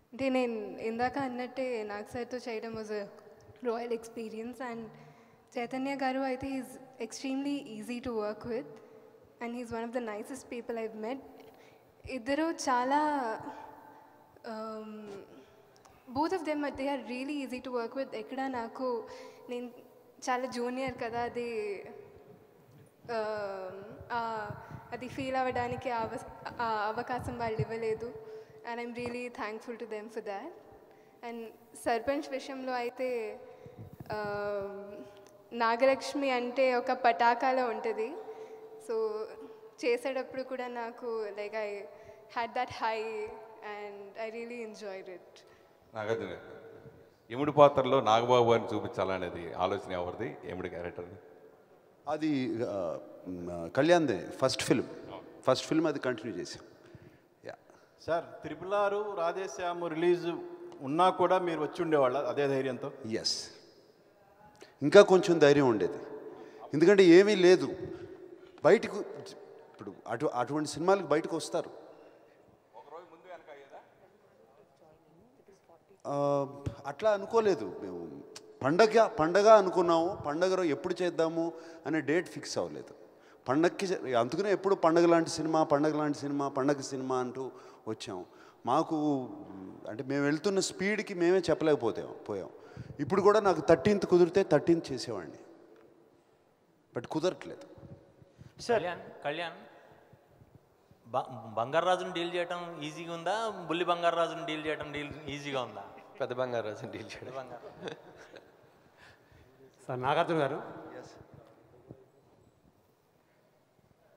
అంటే నేను ఇందాక అన్నట్టే నాగ్ సార్తో చేయడం was a royal experience. And Chaitanya garu అయితే is extremely easy to work with and he's one of the nicest people I've met. ఇద్దరు చాలా both of them they are really easy to work with. ఎక్కడ నాకు నేను చాలా జూనియర్ కదా, అది feel అవ్వడానికి అవకాశం వాళ్ళు ఇవ్వలేదు. And I'm really thankful to them for that. And sarpanch విషయంలో అయితే నాగలక్ష్మి అంటే ఒక పటాకాలో ఉంటుంది. సో చేసేటప్పుడు కూడా నాకు like I had that high and I really enjoyed it. Nagarjuna యముడి పాత్రలో నాగబాబు గారిని చూపించాలనేది ఆలోచన ఎవరిది? యముడి క్యారెక్టర్ అది కళ్యాణ్దే ఫస్ట్ ఫిల్మ్ అది కంటిన్యూ చేసాం. సార్ RRR రాధేశ్యామ్ రిలీజ్ ఉన్నా కూడా మీరు వచ్చి ఉండేవాళ్ళ అదే ధైర్యంతో? ఎస్, ఇంకా కొంచెం ధైర్యం ఉండేది. ఎందుకంటే ఏమీ లేదు బయటకు. ఇప్పుడు అటువంటి సినిమాలకు బయటకు వస్తారు. అట్లా అనుకోలేదు మేము. పండగ అనుకున్నాము. పండగ ఎప్పుడు చేద్దాము అనే డేట్ ఫిక్స్ అవ్వలేదు. పండగకి అందుకనే ఎప్పుడు పండగ లాంటి సినిమా పండగ సినిమా అంటూ వచ్చాం. మాకు అంటే మేము వెళ్తున్న స్పీడ్కి మేమే చెప్పలేకపోయాం. ఇప్పుడు కూడా నాకు 13th కుదిరితే 13th చేసేవాడిని, బట్ కుదరట్లేదు. కళ్యాణ్ బంగారాజుని డీల్ చేయడం ఈజీగా ఉందా, బుల్లి బంగారాజుని డీల్ చేయడం ఈజీగా ఉందా? పెద్ద బంగారాజుని డీల్ చేయడం. సార్ నాగార్జున గారు